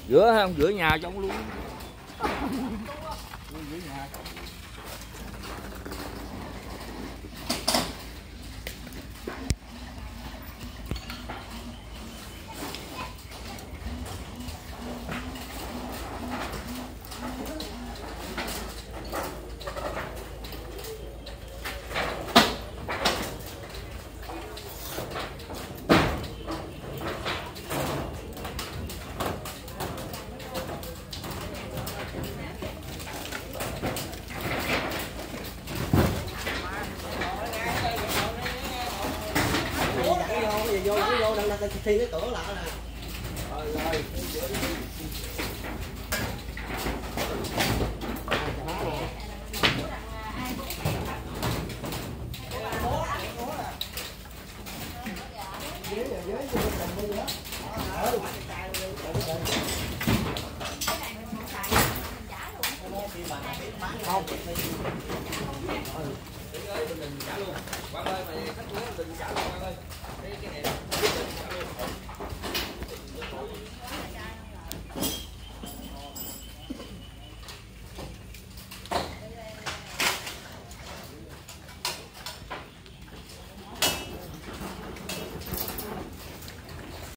Rửa không? Rửa nhà trong luôn. Rửa nhà. Vô đang thi cái cửa lại nè. Rồi. Không. Mình trả luôn. Quang ơi, mày khách quý mình trả luôn Quang ơi. Cái này.